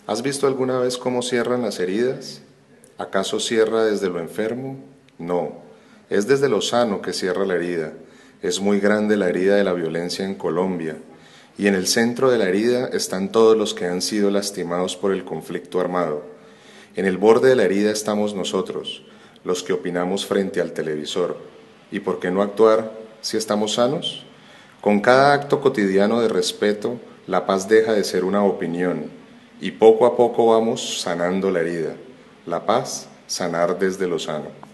¿Has visto alguna vez cómo cierran las heridas? ¿Acaso cierra desde lo enfermo? No, es desde lo sano que cierra la herida. Es muy grande la herida de la violencia en Colombia, y en el centro de la herida están todos los que han sido lastimados por el conflicto armado. En el borde de la herida estamos nosotros, los que opinamos frente al televisor. ¿Y por qué no actuar si estamos sanos? Con cada acto cotidiano de respeto, la paz deja de ser una opinión y poco a poco vamos sanando la herida. La paz, sanar desde lo sano.